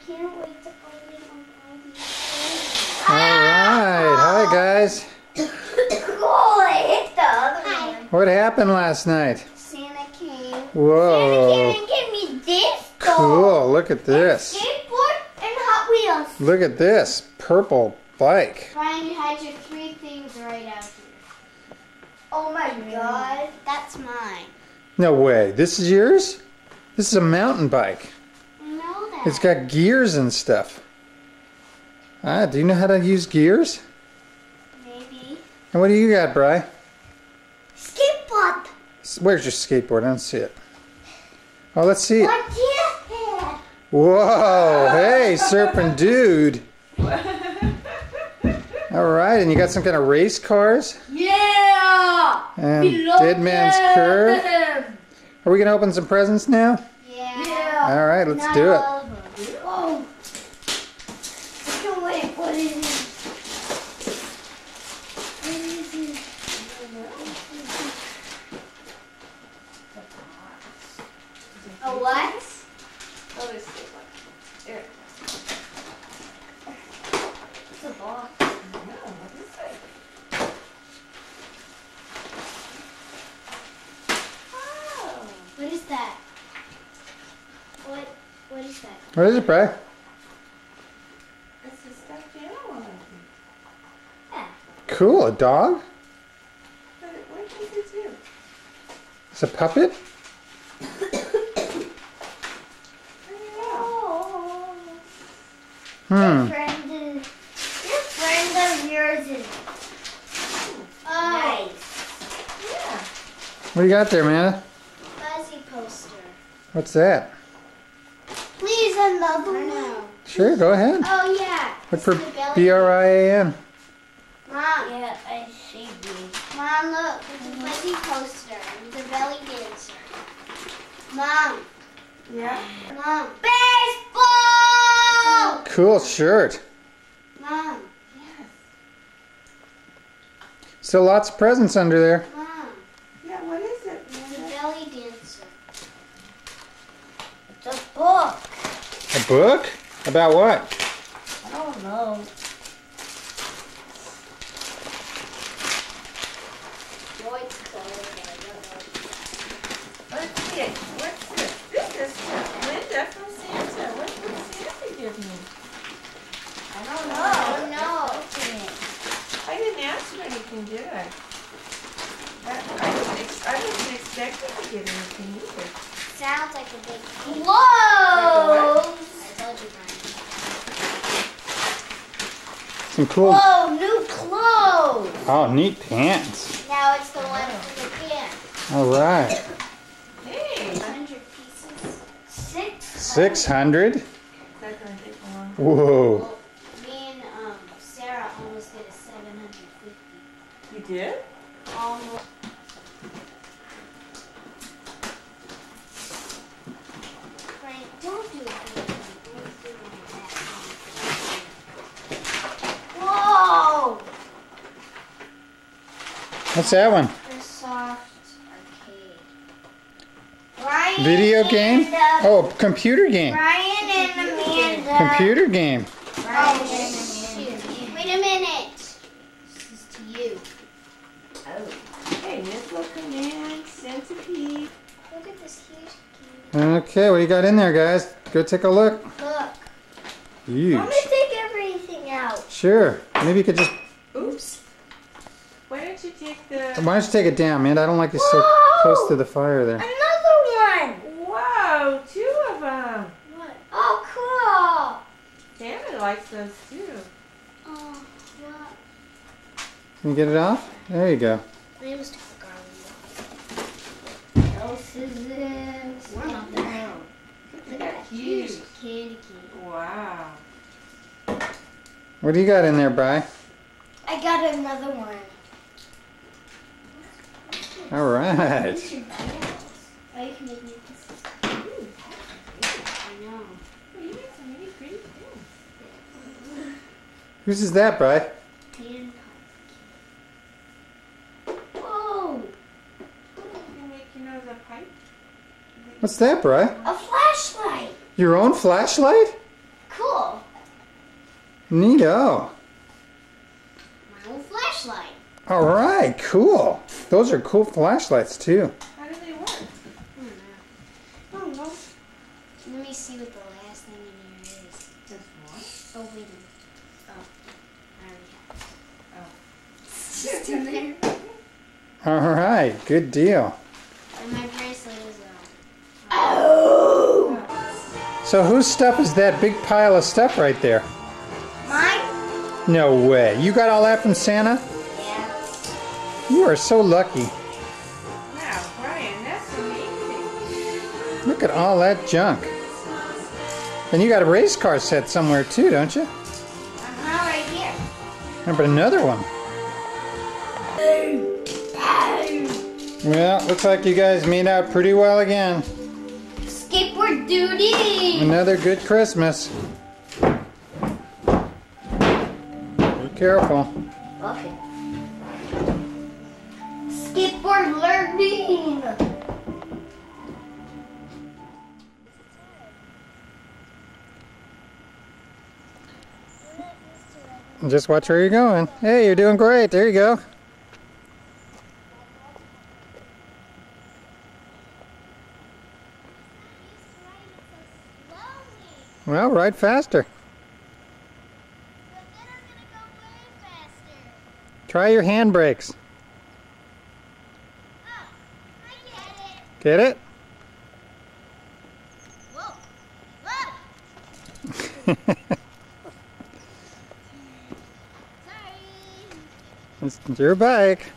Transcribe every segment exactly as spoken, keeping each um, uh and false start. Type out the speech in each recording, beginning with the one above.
can't wait to open up all these things. Alright, hi guys. Oh, I hit the other one. What happened last night? Santa came. Whoa. Santa came and gave me this doll. Cool, look at this. Skateboard and Hot Wheels. Look at this purple bike. Brian, you had your three things right out here. Oh my god, that's mine. No way, this is yours? This is a mountain bike. I know that. It's got gears and stuff. Ah, do you know how to use gears? Maybe. And what do you got, Bri? Skateboard. Where's your skateboard? I don't see it. Oh, let's see it. What is it? Whoa, hey, Serpent Dude. Alright, and you got some kind of race cars? Yeah! And Below Dead Man's them. Curve. Are we going to open some presents now? Yeah. yeah. Alright, let's Not do it. all of them. Whoa. I can't wait. What is it? What is it? A what? Oh, there's still one. There. It's a box. No, what is it? Oh. What is that? What? What is that? What is it, Bri? It's a stuffed animal, I think. Yeah. Cool, a dog? But what does it do? It's a puppet? Oh. Hmm. Friend is, your friend of yours is. Oh. Nice. Yeah. What do you got there, Amanda? Fuzzy poster. What's that? Please, another one. Sure, go ahead. Oh, yeah. Look for It's the belly B R I A N. Mom. Yeah, I see these. Mom, look. It's a fuzzy poster. It's a belly dancer. Mom. Yeah. Mom. Baseball! Cool shirt. Mom. Yes. Still lots of presents under there. Mom. Yeah, what is it? It's a Amanda? belly dancer. It's a book. A book? About what? I don't know. Lloyd's clothes, but I don't know. Let's see it. What's this? This is Linda from Santa. What did Santa give me? I don't know. I don't know. I didn't ask him anything, did I? I, I, didn't, ex I didn't expect him to give anything either. Sounds like a big clothes. I told you, Brian. Some cool. Whoa, new clothes. Oh, neat pants. Now it's the one for the pants. Alright. Hey! one hundred pieces. Six. six hundred. Is that going to take long? Whoa. Well, me and um, Sarah almost did a seven hundred fifty. You did? Almost. Frank, don't do that. Don't do that. Whoa! What's that one? The soft arcade. Brian Video game? and, uh, Oh, computer game. Brian and Amanda. Computer game. Brian and Amanda. Wait a minute. This is to you. Oh. Hey, Missile Command, Centipede. Look at this huge key. Okay, what do you got in there, guys? Go take a look. Look. Huge. I'm gonna take everything out. Sure. Maybe you could just. Oops. Why don't you take the... Why don't you take it down, man? I don't like you so Whoa! close to the fire there. Another one. Whoa, two of them. What? Oh, Santa likes those too. cool. Oh, what? Can you get it off? There you go. I almost took the garland. What else is this? Wow. Look at that huge candy cane. Wow. What do you got in there, Bri? I got another one. All right. These are nails. Oh, you can make me pieces. I know. Well, you made some really pretty things. Whose is that, Bri? Pan Whoa! You make, you know, the pipe? What's that, Bri? A flashlight. Your own flashlight? Cool. Neato. My own flashlight. All right, cool. Those are cool flashlights too. How do they work? I don't know. Oh, no. Let me see what the last thing in here is. Just one? Oh, wait a minute. Oh, I already have it. Oh. It's just in there. All right, good deal. And my bracelet is on. Oh! So whose stuff is that big pile of stuff right there? Mine? No way. You got all that from Santa? Yeah. You are so lucky. Wow, Brian, that's amazing. Look at all that junk. And you got a race car set somewhere too, don't you? Uh-huh, right here. How about another one? Well, looks like you guys made out pretty well again. Skateboard duty! Another good Christmas. Be careful. Okay. Skateboard learning! Just watch where you're going. Hey, you're doing great. There you go. Well, ride faster. Try your handbrakes. Oh, I get it. Get it? Whoa. Whoa. Sorry. It's your bike.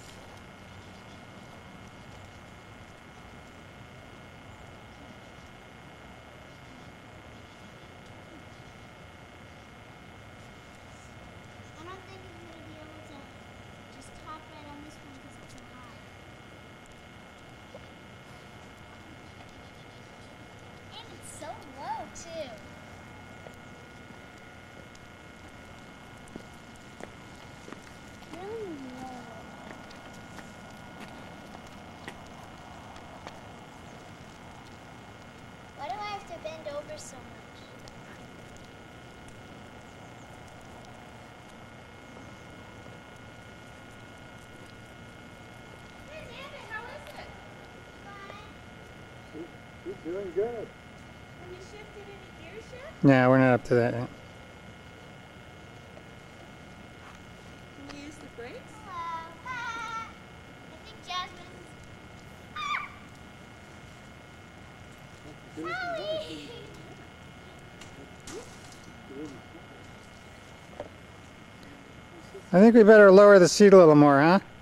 I don't think I'm going to be able to just hop right on this one because it's so high. And it's so low, too. Really low. Why do I have to bend over so much? You're doing good. Have you shifted any gears yet? No, we're not up to that yet. Can you use the brakes? I think Jasmine. Sorry. I think we better lower the seat a little more, huh?